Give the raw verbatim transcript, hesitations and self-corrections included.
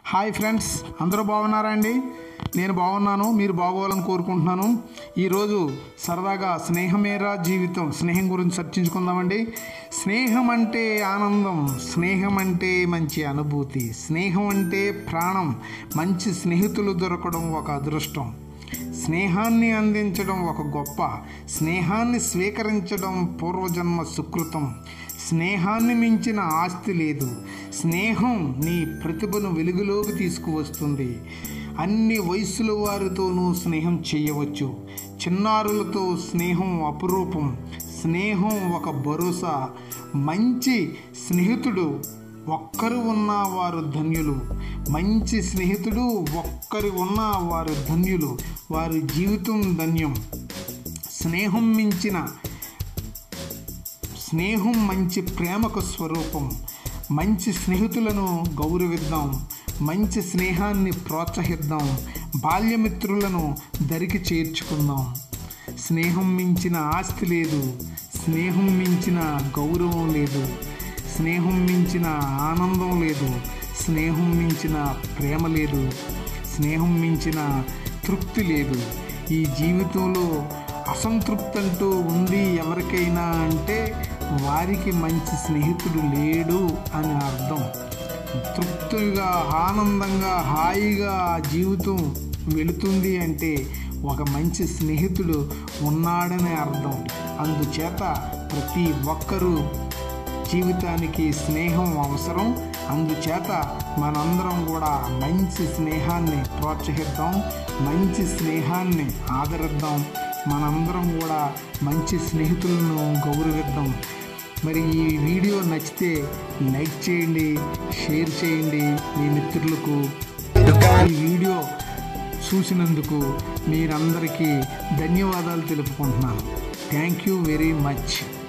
Hi friends, అందరూ బాగున్నారా అండి? నేను బాగున్నాను, మీరు బాగోవాలని కోరుకుంటున్నాను. ఈరోజు సరదాగా స్నేహమేరా జీవితం, స్నేహం గురించి చర్చించుకుందామండి. స్నేహం అంటే ఆనందం, స్నేహం అంటే మంచి అనుభూతి, స్నేహం అంటే ప్రాణం. మంచి స్నేహితులు దొరకడం ఒక అదృష్టం, స్నేహాన్ని అందించడం ఒక గొప్ప, స్నేహాన్ని స్వీకరించడం పూర్వజన్మ సుకృతం. స్నేహాన్ని మించిన ఆస్తి లేదు. స్నేహం నీ ప్రతిభను వెలుగులోకి తీసుకువస్తుంది. అన్ని వయసుల వారితోనూ స్నేహం చేయవచ్చు. చిన్నారులతో స్నేహం అపురూపం. స్నేహం ఒక భరోసా. మంచి స్నేహితుడు ఒక్కరు ఉన్న వారు ధన్యులు. మంచి స్నేహితుడు ఒక్కరు ఉన్న వారు ధన్యులు. వారి జీవితం ధన్యం. స్నేహం మించిన స్నేహం మంచి ప్రేమకు స్వరూపం. మంచి స్నేహితులను గౌరవిద్దాం, మంచి స్నేహాన్ని ప్రోత్సహిద్దాం, బాల్యమిత్రులను దరికి చేర్చుకుందాం. స్నేహం మించిన ఆస్తి లేదు, స్నేహం మించిన గౌరవం లేదు, స్నేహం మించిన ఆనందం లేదు, స్నేహం మించిన ప్రేమ లేదు, స్నేహం మించిన తృప్తి లేదు. ఈ జీవితంలో అసంతృప్తి అంటూ ఉంది ఎవరికైనా అంటే వారికి మంచి స్నేహితుడు లేడు అని అర్థం. తృప్తిగా, ఆనందంగా, హాయిగా జీవితం వెళుతుంది అంటే ఒక మంచి స్నేహితుడు ఉన్నాడని అర్థం. అందుచేత ప్రతి ఒక్కరూ జీవితానికి స్నేహం అవసరం. అందుచేత మనందరం కూడా మంచి స్నేహాన్ని ప్రోత్సహిద్దాం, మంచి స్నేహాన్ని ఆదరిద్దాం. మనందరం కూడా మంచి స్నేహితులను గౌరవిద్దాం. మరి ఈ వీడియో నచ్చితే లైక్ చేయండి, షేర్ చేయండి మీ మిత్రులకు. ఈ వీడియో చూసినందుకు మీరందరికీ ధన్యవాదాలు తెలుపుకుంటున్నాను. Thank you very much.